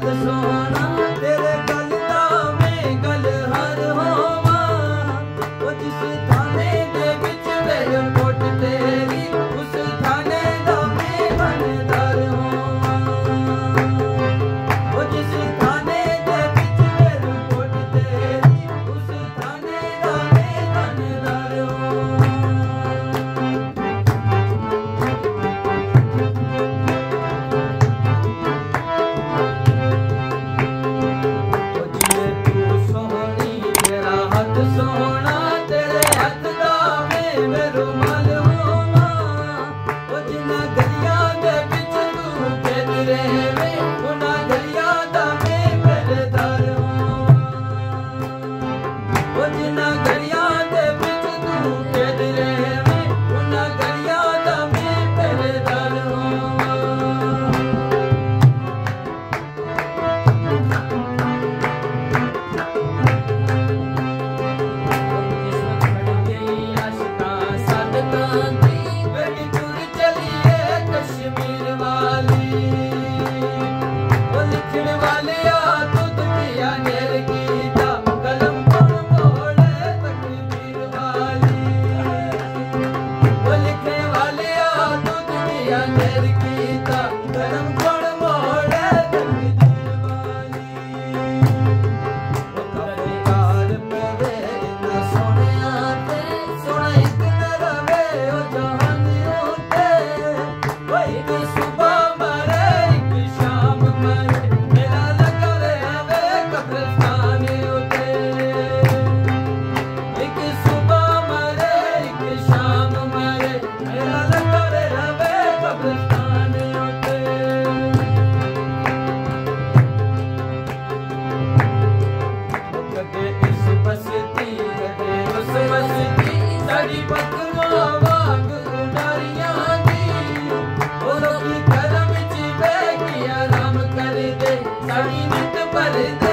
सोना तेरे गल दा मैं गल हर होवा ओ जिस थाने दे विच मेरे कोट तेरी उस थाने दा मैं बनदार होवा ओ जिस थाने दे विच मेरे कोट तेरी उस थाने दा मैं बनदार होवा। सोना तेरे हथ दा मैं रुमाल होवा ओ जिन्ना गलियां दे विच तू कैद रहे उन्हां गलियां दा मैं पहरेदार होवा ओ जिन्ना गलियां दे विच तू कैद रहे उन्हां गलियां दा मैं पहरेदार होवा। बड़ी दूर चलिए कश्मीर वाली वो लिखने वाले दूध पिया नेर गीता कलम पर मोड़े तकबीर वाली वो लिखने वाले दूध पिया नेर गीता कलम पर मोड़े तकबीर वाली वो कबूतर पे ना सोने आते सोना एक रवे ओ जहानी होते वो एक सुबह मरे एक शाम मरे मेरा लगा रहे कब्रिस्तान होते एक सुबह मरे एक शाम मरे मेरा लगा रहे कब्रिस्तान होते। कदे इस बस्ती कदे उस बस्ती साड़ी पकवा वाग उडारियां दी ओ लोकी घर विच बैठ के आराम कर दे साड़ी नित पर